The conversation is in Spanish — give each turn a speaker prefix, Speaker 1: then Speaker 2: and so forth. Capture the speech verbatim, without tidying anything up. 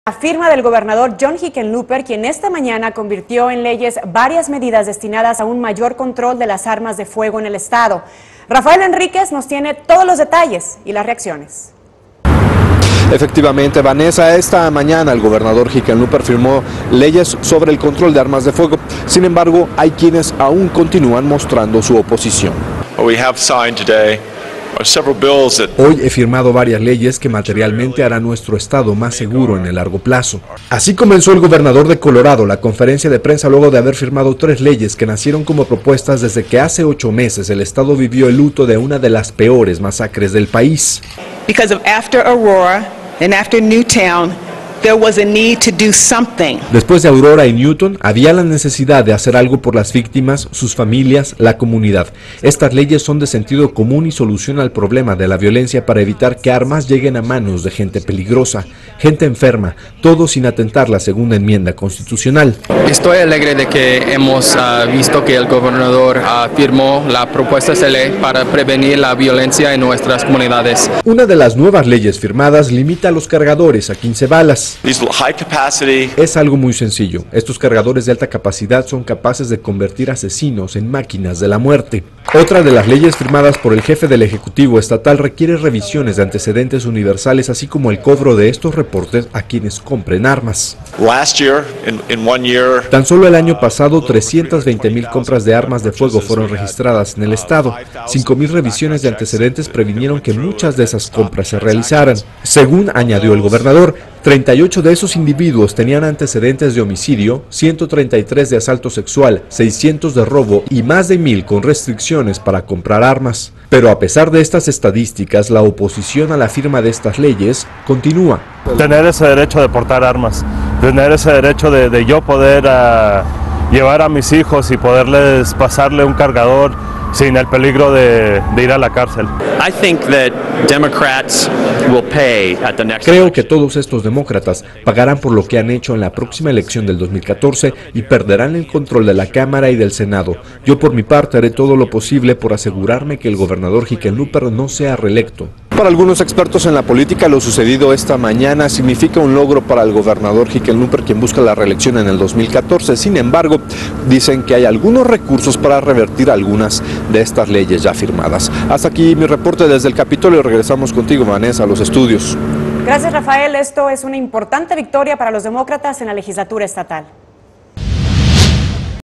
Speaker 1: La firma del gobernador John Hickenlooper, quien esta mañana convirtió en leyes varias medidas destinadas a un mayor control de las armas de fuego en el estado. Rafael Enríquez nos tiene todos los detalles y las reacciones.
Speaker 2: Efectivamente, Vanessa, esta mañana el gobernador Hickenlooper firmó leyes sobre el control de armas de fuego. Sin embargo, hay quienes aún continúan mostrando su oposición. Hoy he firmado varias leyes que materialmente harán nuestro estado más seguro en el largo plazo. Así comenzó el gobernador de Colorado la conferencia de prensa luego de haber firmado tres leyes que nacieron como propuestas desde que hace ocho meses el estado vivió el luto de una de las peores masacres del país.
Speaker 3: Because of after Aurora and after Newtown, there was a need to do something.
Speaker 2: Después de Aurora y Newton, había la necesidad de hacer algo por las víctimas, sus familias, la comunidad. Estas leyes son de sentido común y solucionan el problema de la violencia para evitar que armas lleguen a manos de gente peligrosa, gente enferma, todo sin atentar la segunda enmienda constitucional.
Speaker 4: Estoy alegre de que hemos uh, visto que el gobernador uh, firmó la propuesta de ley para prevenir la violencia en nuestras comunidades.
Speaker 2: Una de las nuevas leyes firmadas limita a los cargadores a quince balas. Es algo muy sencillo. Estos cargadores de alta capacidad son capaces de convertir asesinos en máquinas de la muerte. Otra de las leyes firmadas por el jefe del Ejecutivo Estatal requiere revisiones de antecedentes universales, así como el cobro de estos reportes a quienes compren armas. Tan solo el año pasado, trescientas veinte mil compras de armas de fuego fueron registradas en el estado. cinco mil revisiones de antecedentes previnieron que muchas de esas compras se realizaran. Según añadió el gobernador, treinta y ocho de esos individuos tenían antecedentes de homicidio, ciento treinta y tres de asalto sexual, seiscientos de robo y más de mil con restricciones para comprar armas. Pero a pesar de estas estadísticas, la oposición a la firma de estas leyes continúa.
Speaker 5: Tener ese derecho de portar armas, tener ese derecho de, de yo poder uh, llevar a mis hijos y poderles pasarle un cargador sin el peligro de, de ir a la cárcel.
Speaker 2: Creo que todos estos demócratas pagarán por lo que han hecho en la próxima elección del dos mil catorce y perderán el control de la Cámara y del Senado. Yo por mi parte haré todo lo posible por asegurarme que el gobernador Hickenlooper no sea reelecto. Para algunos expertos en la política, lo sucedido esta mañana significa un logro para el gobernador Hickenlooper, quien busca la reelección en el dos mil catorce. Sin embargo, dicen que hay algunos recursos para revertir algunas de estas leyes ya firmadas. Hasta aquí mi reporte desde el Capitolio. Regresamos contigo, Vanessa, a los estudios.
Speaker 1: Gracias, Rafael. Esto es una importante victoria para los demócratas en la legislatura estatal.